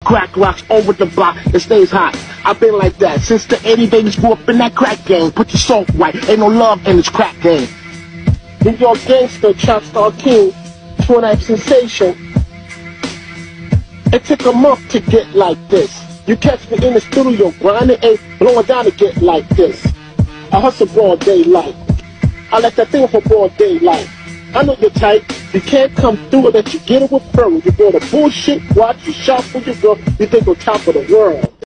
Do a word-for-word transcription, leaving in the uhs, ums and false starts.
crack rocks over the block, it stays hot. I've been like that since the eighty babies grew up in that crack game. Put your salt right, ain't no love in this crack game. New York gangster, trap star king, twin night sensation. It took a month to get like this. You catch me in the studio grinding, ain't blowing down to get like this. I hustle broad daylight. I like that thing for broad daylight. I know you're tight. You can't come through unless you get it with fur. You go to bullshit, watch, you shop for your girl. You think on top of the world.